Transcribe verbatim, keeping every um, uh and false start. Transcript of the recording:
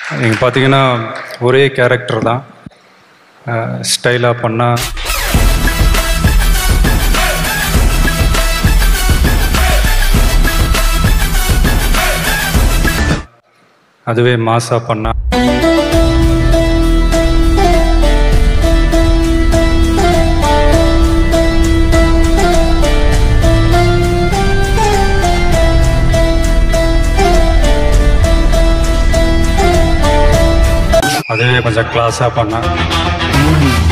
நீங்கள் பார்த்தீங்கன்னா ஒரே கேரக்டர் தான், ஸ்டைலாக பண்ணால் அதுவே மாசாக பண்ணால் அதுவே கொஞ்சம் கிளாஸாக பண்ணால்